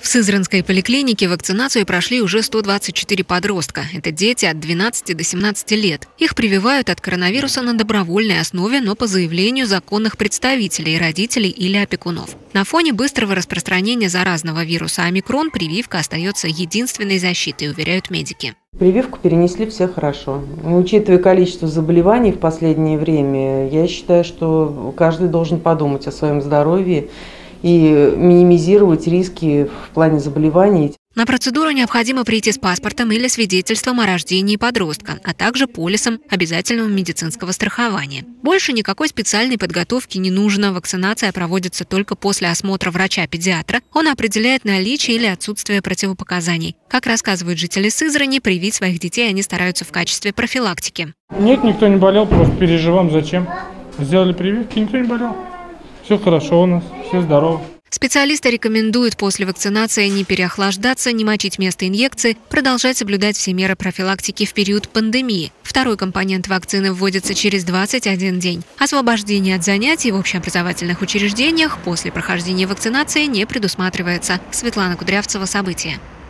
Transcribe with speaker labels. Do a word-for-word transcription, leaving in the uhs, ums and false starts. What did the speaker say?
Speaker 1: В Сызранской поликлинике вакцинацию прошли уже сто двадцать четыре подростка. Это дети от двенадцати до семнадцати лет. Их прививают от коронавируса на добровольной основе, но по заявлению законных представителей, родителей или опекунов. На фоне быстрого распространения заразного вируса омикрон прививка остается единственной защитой, уверяют медики.
Speaker 2: Прививку перенесли все хорошо. Учитывая количество заболеваний в последнее время, я считаю, что каждый должен подумать о своем здоровье и минимизировать риски в плане заболеваний.
Speaker 1: На процедуру необходимо прийти с паспортом или свидетельством о рождении подростка, а также полисом обязательного медицинского страхования. Больше никакой специальной подготовки не нужно. Вакцинация проводится только после осмотра врача-педиатра. Он определяет наличие или отсутствие противопоказаний. Как рассказывают жители Сызрани, привить своих детей они стараются в качестве профилактики.
Speaker 3: Нет, никто не болел, просто переживаем, зачем. Сделали прививки, никто не болел. Все хорошо у нас, все здоровы.
Speaker 1: Специалисты рекомендуют после вакцинации не переохлаждаться, не мочить место инъекции, продолжать соблюдать все меры профилактики в период пандемии. Второй компонент вакцины вводится через двадцать один день. Освобождение от занятий в общеобразовательных учреждениях после прохождения вакцинации не предусматривается. Светлана Кудрявцева, события.